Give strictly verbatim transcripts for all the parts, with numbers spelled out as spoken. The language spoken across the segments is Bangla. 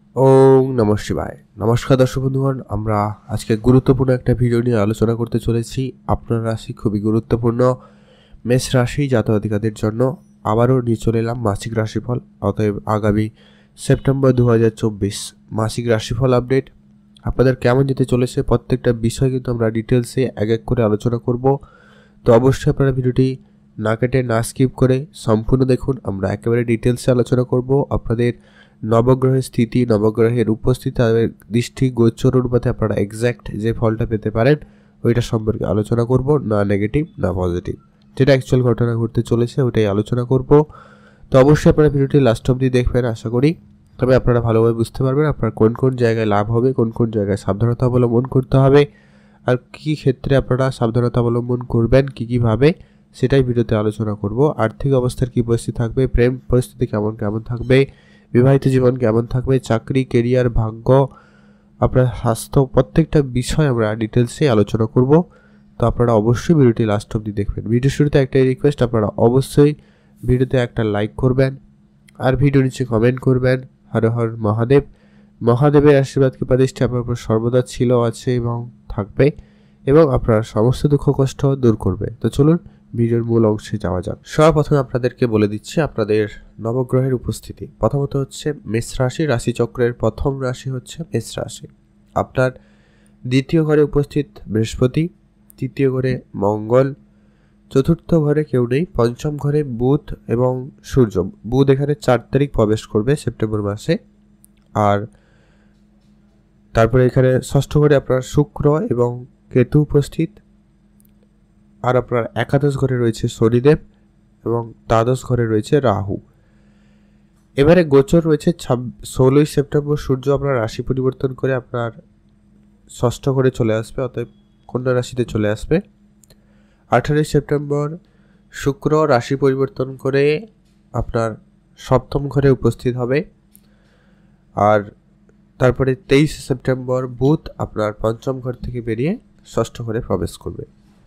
ওম নমঃ শিবায়। নমস্কার দর্শক বন্ধুগণ, আমরা আজকে গুরুত্বপূর্ণ একটা ভিডিও নিয়ে আলোচনা করতে চলেছি। আপনার রাশি খুবই গুরুত্বপূর্ণ। মেষ রাশি জাতক-জাতিকাদের জন্য আবারও নিয়ে চলে এলাম মাসিক রাশিফল। অতএব আগামী সেপ্টেম্বর দু হাজার চব্বিশ মাসিক রাশিফল আপডেট আপনাদের কেমন যেতে চলেছে প্রত্যেকটা বিষয় কিন্তু আমরা ডিটেলসে এক এক করে আলোচনা করব। তো অবশ্যই আপনারা ভিডিওটি না কেটে না স্কিপ করে সম্পূর্ণ দেখুন। আমরা একেবারে ডিটেলসে আলোচনা করব আপনাদের নবগ্রহের স্থিতি, নবগ্রহের উপস্থিতি, তাদের দৃষ্টি গোচর অনুপাতে আপনারা এক্স্যাক্ট যে ফলটা পেতে পারেন ওইটা সম্পর্কে আলোচনা করব। না নেগেটিভ না পজিটিভ, যেটা অ্যাকচুয়াল ঘটনা ঘটতে চলেছে ওইটাই আলোচনা করব। তো অবশ্যই আপনারা ভিডিওটি লাস্ট অবধি দেখবেন আশা করি, তবে আপনারা ভালোভাবে বুঝতে পারবেন আপনার কোন কোন জায়গায় লাভ হবে, কোন কোন জায়গায় সাবধানতা অবলম্বন করতে হবে, আর কী ক্ষেত্রে আপনারা সাবধানতা অবলম্বন করবেন কী কীভাবে, সেটাই ভিডিওতে আলোচনা করব। আর্থিক অবস্থার কী পরিস্থিতি থাকবে, প্রেম পরিস্থিতি কেমন কেমন থাকবে, বিবাহিত জীবন কেমন থাকবে, চাকরি, কেরিয়ার, ভাগ্য, আপনার স্বাস্থ্য, প্রত্যেকটা বিষয় আমরা ডিটেলসে আলোচনা করব। তো আপনারা অবশ্যই ভিডিওটি লাস্ট অবধি দেখবেন। ভিডিও শুরুতে একটাই রিকোয়েস্ট, আপনারা অবশ্যই ভিডিওতে একটা লাইক করবেন আর ভিডিও নিচে কমেন্ট করবেন হর হর মহাদেব। মহাদেবের আশীর্বাদ কৃপা দৃষ্টি আপনার উপর সর্বদা ছিল, আছে এবং থাকবে, এবং আপনার সমস্ত দুঃখ কষ্ট দূর করবে। তো চলুন ভিডিওর মূল অংশে যাওয়া যাক। সর্বপ্রথমে আপনাদেরকে বলে দিচ্ছি আপনাদের নবগ্রহের উপস্থিতি। প্রথমত হচ্ছে মেষ রাশি, রাশিচক্রের প্রথম রাশি হচ্ছে মেষ রাশি। আপনার দ্বিতীয় ঘরে উপস্থিত বৃহস্পতি, তৃতীয় ঘরে মঙ্গল, চতুর্থ ঘরে কেউ নেই, পঞ্চম ঘরে বুধ এবং সূর্য। বুধ এখানে চার তারিখ প্রবেশ করবে সেপ্টেম্বর মাসে। আর তারপরে এখানে ষষ্ঠ ঘরে আপনার শুক্র এবং কেতু উপস্থিত। আর আপনার একাদশ ঘরে রয়েছে শনিদেব এবং দ্বাদশ ঘরে রয়েছে রাহু। এবারে গোচর রয়েছে ষোলোই সেপ্টেম্বর সূর্য আপনার রাশি পরিবর্তন করে আপনার ষষ্ঠ ঘরে চলে আসবে, অতএব কন্যা রাশিতে চলে আসবে। আঠারোই সেপ্টেম্বর শুক্র রাশি পরিবর্তন করে আপনার সপ্তম ঘরে উপস্থিত হবে। আর তারপরে তেইশে সেপ্টেম্বর বুধ আপনার পঞ্চম ঘর থেকে বেরিয়ে ষষ্ঠ ঘরে প্রবেশ করবে।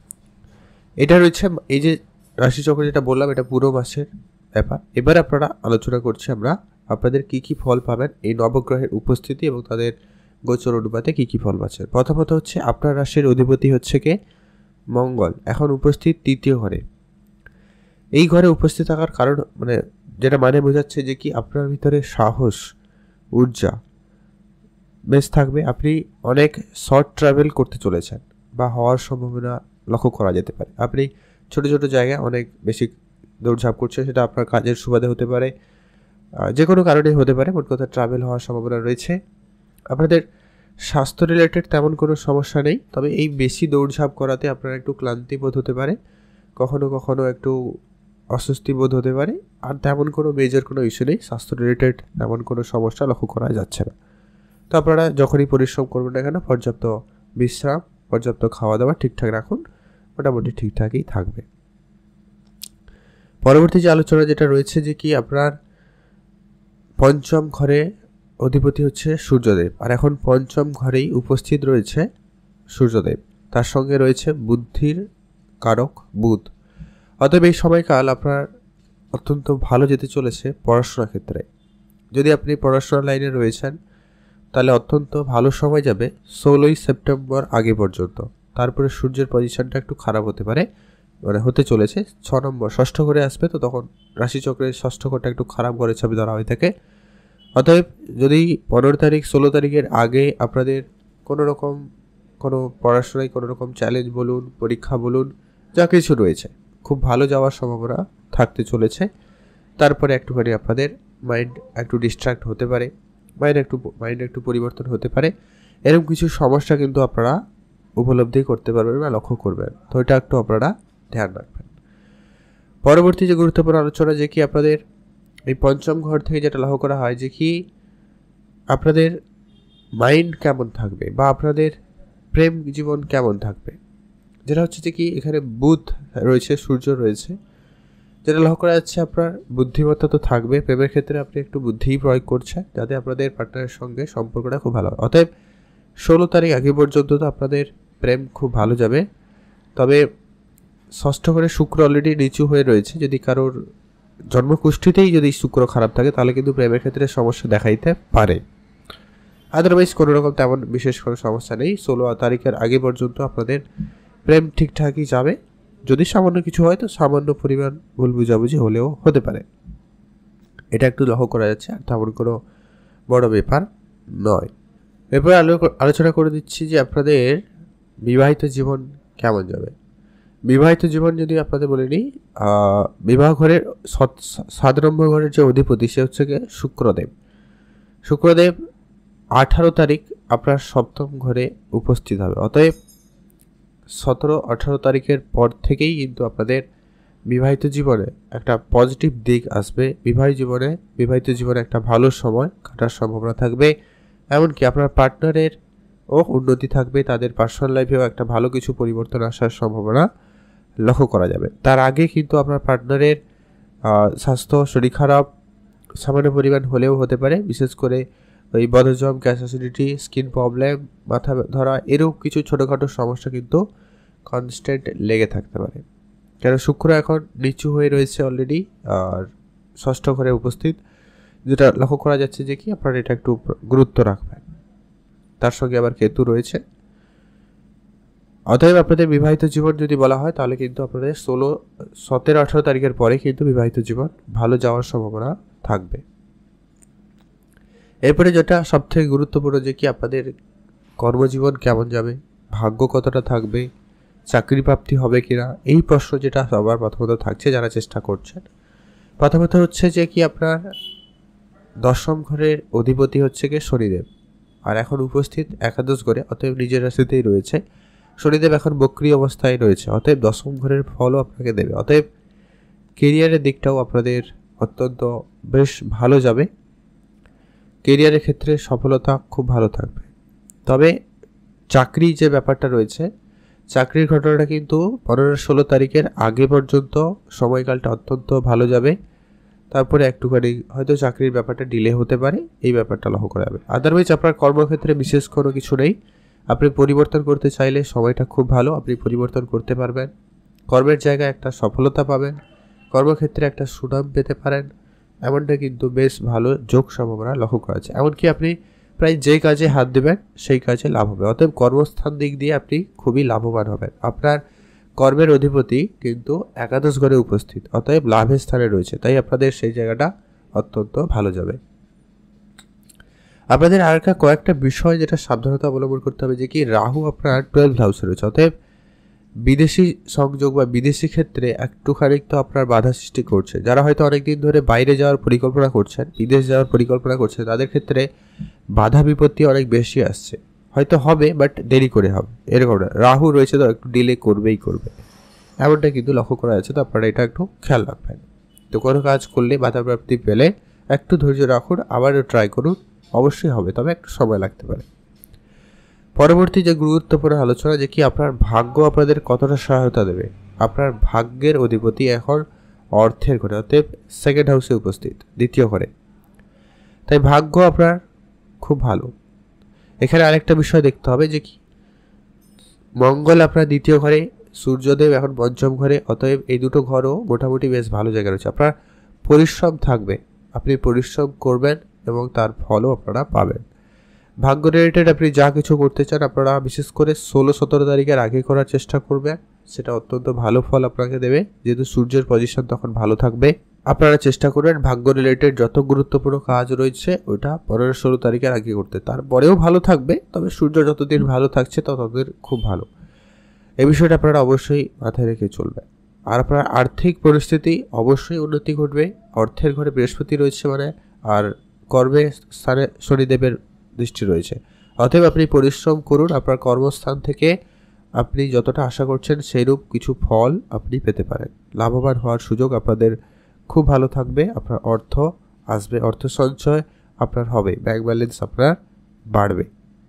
এটা রয়েছে এই যে রাশিচক্র যেটা বললাম, এটা পুরো মাসের ব্যাপার। এবার আপনারা আলোচনা করছি আমরা আপনাদের কি কি ফল পাবেন এই নবগ্রহের উপস্থিতি এবং তাদের গোচর অনুপাতে কি কি ফল পাচ্ছেন। প্রথমত হচ্ছে আপনার রাশির অধিপতি হচ্ছে কে মঙ্গল, এখন উপস্থিত তৃতীয় ঘরে। এই ঘরে উপস্থিত থাকার কারণ মানে যেটা মানে বোঝাচ্ছে যে কি আপনার ভিতরে সাহস, ঊর্জা বেশ থাকবে। আপনি অনেক শর্ট ট্রাভেল করতে চলেছেন বা হওয়ার সম্ভাবনা লক্ষ্য করা যেতে পারে। আপনি ছোট ছোট জায়গায় অনেক বেশি দৌড়ঝাঁপ করছেন, সেটা আপনার কাজের সুবাদে হতে পারে, যে কোনো কারণেই হতে পারে। মোট কথা ট্রাভেল হওয়ার সম্ভাবনা রয়েছে। আপনাদের স্বাস্থ্য রিলেটেড তেমন কোনো সমস্যা নেই, তবে এই বেশি দৌড়ঝাঁপ করাতে আপনার একটু ক্লান্তি বোধ হতে পারে, কখনো কখনো একটু অস্বস্তি বোধ হতে পারে। আর তেমন কোনো মেজর কোনো ইস্যু নেই, স্বাস্থ্য রিলেটেড তেমন কোনো সমস্যা লক্ষ্য করা যাচ্ছে না। তো আপনারা যখনই পরিশ্রম করবেন না কেন পর্যাপ্ত বিশ্রাম, পর্যাপ্ত খাওয়া দাওয়া ঠিকঠাক রাখুন, মোটামুটি ঠিকঠাকই থাকবে। পরবর্তী যে আলোচনা যেটা রয়েছে যে কি আপনার পঞ্চম ঘরে অধিপতি হচ্ছে সূর্যদেব, আর এখন পঞ্চম ঘরেই উপস্থিত রয়েছে সূর্যদেব, তার সঙ্গে রয়েছে বুদ্ধির কারক বুধ। অতএব এই সময়কাল আপনার অত্যন্ত ভালো যেতে চলেছে পড়াশোনার ক্ষেত্রে। যদি আপনি পড়াশোনার লাইনে রয়েছেন তাহলে অত্যন্ত ভালো সময় যাবে ষোলোই সেপ্টেম্বর আগে পর্যন্ত। তারপরে সূর্যের পজিশনটা একটু খারাপ হতে পারে, মানে হতে চলেছে ছ নম্বর ষষ্ঠ ঘরে আসবে, তো তখন রাশিচক্রের ষষ্ঠ ঘরটা একটু খারাপ ঘরে ছবি ধরা হয়ে থাকে। অতএব যদি পনেরো তারিখ ষোলো তারিখের আগে আপনাদের কোনো রকম কোনো পড়াশোনায় কোনো রকম চ্যালেঞ্জ বলুন, পরীক্ষা বলুন, যা কিছু রয়েছে খুব ভালো যাওয়ার সম্ভাবনা থাকতে চলেছে। তারপরে একটুখানি আপনাদের মাইন্ড একটু ডিস্ট্র্যাক্ট হতে পারে, মাইন্ড একটু মাইন্ড একটু পরিবর্তন হতে পারে, এরকম কিছু সমস্যা কিন্তু আপনারা উপলব্ধি করতে পারবেন বা লক্ষ্য করবেন। তো এটা একটু আপনারা ধ্যান রাখবেন। পরবর্তী যে গুরুত্বপূর্ণ আলোচনা যে কি আপনাদের এই পঞ্চম ঘর থেকে যেটা লক্ষ্য করা হয় যে কি আপনাদের মাইন্ড কেমন থাকবে বা আপনাদের প্রেম জীবন কেমন থাকবে, যেটা হচ্ছে যে কি এখানে বুধ রয়েছে, সূর্য রয়েছে, যেটা লক্ষ্য করা যাচ্ছে আপনার বুদ্ধিমত্তা তো থাকবে। প্রেমের ক্ষেত্রে আপনি একটু বুদ্ধিই প্রয়োগ করছেন যাতে আপনাদের পার্টনারের সঙ্গে সম্পর্কটা খুব ভালো হয়। অতএব ষোলো তারিখ আগে পর্যন্ত তো আপনাদের প্রেম খুব ভালো যাবে। তবে ষষ্ঠ ঘরে শুক্র অলরেডি নিচু হয়ে রয়েছে, যদি কারোর জন্মকুষ্ঠিতেই যদি শুক্র খারাপ থাকে তাহলে কিন্তু প্রেমের ক্ষেত্রে সমস্যা দেখা দিতে পারে। আদারওয়াইজ কোনো রকম তেমন বিশেষ কোনো সমস্যা নেই। ষোলো তারিখের আগে পর্যন্ত আপনাদের প্রেম ঠিকঠাকই যাবে। যদি সামান্য কিছু হয় তো সামান্য পরিমাণ ভুল বুঝাবুঝি হলেও হতে পারে, এটা একটু লক্ষ্য করা যাচ্ছে, আর তেমন কোনো বড় ব্যাপার নয়। এরপরে আলোচনা করে দিচ্ছি যে আপনাদের বিবাহিত জীবন কেমন যাবে। বিবাহিত জীবন যদি আপনাদের বলে নিই, বিবাহ ঘরের সাত নম্বর ঘরের যে অধিপতি সে হচ্ছে গিয়ে শুক্রদেব। শুক্রদেব আঠারো তারিখ আপনার সপ্তম ঘরে উপস্থিত হবে। অতএব সতেরো আঠারো তারিখের পর থেকেই কিন্তু আপনাদের বিবাহিত জীবনে একটা পজিটিভ দিক আসবে। বিবাহিত জীবনে বিবাহিত জীবনে একটা ভালো সময় কাটার সম্ভাবনা থাকবে। এমনকি আপনার পার্টনারের ও উন্নতি থাকবে, তাদের পার্সোনাল লাইফেও একটা ভালো কিছু পরিবর্তন আসার সম্ভাবনা লক্ষ্য করা যাবে। তার আগে কিন্তু আপনার পার্টনারের স্বাস্থ্য শরীর খারাপ সামান্য পরিমাণ হলেও হতে পারে, বিশেষ করে ওই বদহজম, গ্যাস অ্যাসিডিটি, স্কিন প্রবলেম, মাথা ধরা, এরকম কিছু ছোটোখাটো সমস্যা কিন্তু কনস্ট্যান্ট লেগে থাকতে পারে। কেন শুক্র এখন নিচু হয়ে রয়েছে অলরেডি, আর ষষ্ঠ ঘরে উপস্থিত, যেটা লক্ষ্য করা যাচ্ছে যে কি আপনারা এটা একটু গুরুত্ব রাখবেন। তার সঙ্গে আবার কেতু রয়েছে। অতএব আপনাদের বিবাহিত জীবন যদি বলা হয় তাহলে কিন্তু আপনাদের ষোলো সতেরো আঠারো তারিখের পরে কিন্তু বিবাহিত জীবন ভালো যাওয়ার সম্ভাবনা থাকবে। এরপরে যেটা সবথেকে গুরুত্বপূর্ণ যে কি আপনাদের কর্মজীবন কেমন যাবে, ভাগ্য কতটা থাকবে, চাকরি প্রাপ্তি হবে কিনা, এই প্রশ্ন যেটা সবার প্রথমত থাকছে যারা চেষ্টা করছেন। প্রথমত হচ্ছে যে কি আপনার দশম ঘরের অধিপতি হচ্ছে কি শনিদেব, আর এখন উপস্থিত একাদশ ঘরে, অতএব নিজের রাশিতেই রয়েছে। শনিদেব এখন বক্রী অবস্থায় রয়েছে, অতএব দশম ঘরের ফলও আপনাকে দেবে। অতএব কেরিয়ারের দিকটাও আপনাদের অত্যন্ত বেশ ভালো যাবে। কেরিয়ারের ক্ষেত্রে সফলতা খুব ভালো থাকবে। তবে চাকরি যে ব্যাপারটা রয়েছে, চাকরির ঘটনাটা কিন্তু পনেরো ষোলো তারিখের আগে পর্যন্ত সময়কালটা অত্যন্ত ভালো যাবে। তারপরে একটুখানি হয়তো চাকরির ব্যাপারটা ডিলে হতে পারে, এই ব্যাপারটা লক্ষ্য করা যাবে। আদারওয়াইজ আপনার কর্মক্ষেত্রে বিশেষ কোনো কিছু নেই। আপনি পরিবর্তন করতে চাইলে সময়টা খুব ভালো, আপনি পরিবর্তন করতে পারবেন। কর্মের জায়গায় একটা সফলতা পাবেন, কর্মক্ষেত্রে একটা সুনাম পেতে পারেন, এমনটা কিন্তু বেশ ভালো যোগ সম্ভাবনা লক্ষ্য করা যাচ্ছে। এমনকি আপনি প্রায় যে কাজে হাত দেবেন সেই কাজে লাভ হবে। অতএব কর্মস্থান দিক দিয়ে আপনি খুবই লাভবান হবেন। আপনার কর্মের অধিপতি কিন্তু একাদশ ঘরে উপস্থিত, অতএব লাভের স্থানে রয়েছে, তাই আপনাদের সেই জায়গাটা অত্যন্ত ভালো যাবে। আপনাদের আর একটা কয়েকটা বিষয় যেটা সাবধানতা অবলম্বন করতে হবে যে কি রাহু আপনার টুয়েলভ হাউসে রয়েছে, অতএব বিদেশি সংযোগ বা বিদেশি ক্ষেত্রে একটুখানি তো আপনার বাধা সৃষ্টি করছে। যারা হয়তো অনেকদিন ধরে বাইরে যাওয়ার পরিকল্পনা করছেন, বিদেশ যাওয়ার পরিকল্পনা করছেন, তাদের ক্ষেত্রে বাধা বিপত্তি অনেক বেশি আসছে। হয়তো হবে বাট দেরি করে হবে, এরকম না। রাহু রয়েছে তো একটু ডিলে করবেই করবে, এমনটা কিন্তু লক্ষ্য করা যাচ্ছে। তো আপনারা এটা একটু খেয়াল রাখবেন। তো কোনো কাজ করলে বাধাপ্রাপ্তি পেলে একটু ধৈর্য রাখুন, আবারও ট্রাই করুন, অবশ্যই হবে, তবে একটু সময় লাগতে পারে। পরবর্তী যে গুরুত্বপূর্ণ আলোচনা যে কি আপনার ভাগ্য আপনাদের কতটা সহায়তা দেবে। আপনার ভাগ্যের অধিপতি এখন অর্থের ঘরে, অতএব সেকেন্ড হাউসে উপস্থিত, দ্বিতীয় ঘরে, তাই ভাগ্য আপনার খুব ভালো। এখানে আরেকটা বিষয় দেখতে হবে যে কি মঙ্গল আপনার দ্বিতীয় ঘরে, সূর্যদেব এখন পঞ্চম ঘরে, অতএব এই দুটো ঘরও মোটামুটি বেশ ভালো জায়গায় রয়েছে। আপনার পরিশ্রম থাকবে, আপনি পরিশ্রম করবেন এবং তার ফলও আপনারা পাবেন। ভাগ্য রিলেটেড আপনি যা কিছু করতে চান আপনারা বিশেষ করে ষোলো সতেরো তারিখের আগে করার চেষ্টা করবেন, সেটা অত্যন্ত ভালো ফল আপনাকে দেবে, যেহেতু সূর্যের পজিশন তখন ভালো থাকবে। আপনারা চেষ্টা করবেন ভাগ্য রিলেটেড যত গুরুত্বপূর্ণ কাজ রয়েছে ওটা পনেরো ষোলো তারিখের আগে করতে, তারপরেও ভালো থাকবে, তবে সূর্য যতদিন ভালো থাকছে ততদিন খুব ভালো। এই বিষয়টা আপনারা অবশ্যই মাথায় রেখে চলবেন। আর আপনার আর্থিক পরিস্থিতি অবশ্যই উন্নতি ঘটবে। অর্থের ঘরে বৃহস্পতি রয়েছে মানে, আর কর্মের স্থানে শনিদেবের দৃষ্টি রয়েছে, অতএব আপনি পরিশ্রম করুন। আপনার কর্মস্থান থেকে আপনি যতটা আশা করছেন সেইরূপ কিছু ফল আপনি পেতে পারেন। লাভবান হওয়ার সুযোগ আপনাদের খুব ভালো থাকবে। আপনার অর্থ আসবে, অর্থ সঞ্চয় আপনার হবে, ব্যাংক ব্যালেন্স আপনার বাড়বে।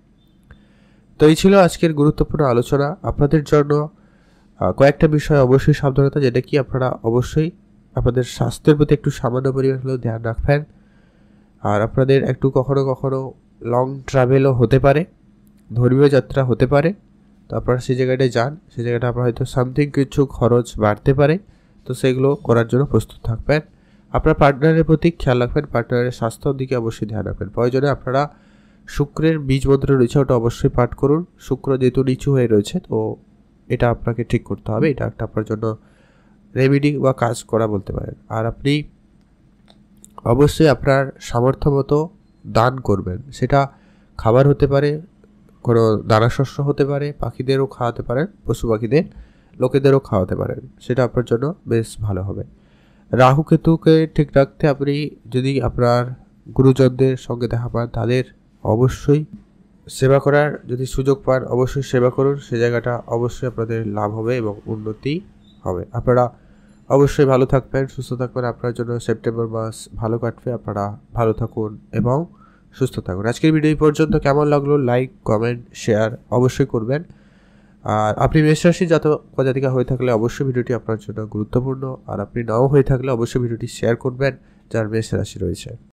তো এই ছিল আজকের গুরুত্বপূর্ণ আলোচনা। আপনাদের জন্য কয়েকটা বিষয় অবশ্যই সাবধানতা, যেটা কি আপনারা অবশ্যই আপনাদের স্বাস্থ্যের প্রতি একটু সামান্য পরিমাণ হলেও ধ্যান রাখবেন। আর আপনাদের একটু কখনো কখনো লং ট্রাভেলও হতে পারে, ধর্মীয় যাত্রা হতে পারে, তো আপনারা সেই জায়গাটায় যান, সেই জায়গাটা আপনার হয়তো সামথিং কিছু খরচ বাড়তে পারে, তো সেগুলো করার জন্য প্রস্তুত থাকবেন। আপনার পার্টনারের প্রতি খেয়াল রাখবেন, পার্টনারের স্বাস্থ্যর দিকে অবশ্যই ধ্যান রাখবেন। প্রয়োজনে আপনারা শুক্রের বীজ মন্ত্র রয়েছে, ওটা অবশ্যই পাঠ করুন। শুক্র যেহেতু নিচু হয়ে রয়েছে, তো এটা আপনাকে ঠিক করতে হবে। এটা একটা আপনার জন্য রেমেডি বা কাজ করা বলতে পারেন। আর আপনি অবশ্যই আপনার সামর্থ্য মতো দান করবেন। সেটা খাবার হতে পারে, কোনো দানা শস্য হতে পারে, পাখিদেরও খাওয়াতে পারেন, পশু পাখিদের, লোকেদেরও খাওয়াতে পারেন। সেটা আপনার জন্য বেশ ভালো হবে। রাহু কেতুকে ঠিক রাখতে আপনি যদি আপনার গুরুজনদের সঙ্গে দেখা পান, তাদের অবশ্যই সেবা করার যদি সুযোগ পান, অবশ্যই সেবা করুন। সে জায়গাটা অবশ্যই আপনাদের লাভ হবে এবং উন্নতি হবে। আপনারা অবশ্যই ভালো থাকবেন, সুস্থ থাকবেন। আপনার জন্য সেপ্টেম্বর মাস ভালো কাটবে। আপনারা ভালো থাকুন এবং সুস্থ থাকুন। আজকের ভিডিও এই পর্যন্ত। কেমন লাগলো লাইক, কমেন্ট, শেয়ার অবশ্যই করবেন। আর আপনি মেষ রাশি জাতক বা জাতিকা হয়ে থাকলে অবশ্যই ভিডিওটি আপনার জন্য গুরুত্বপূর্ণ। আর আপনি নাও হয়ে থাকলে অবশ্যই ভিডিওটি শেয়ার করবেন যার মেষ রাশি রয়েছে।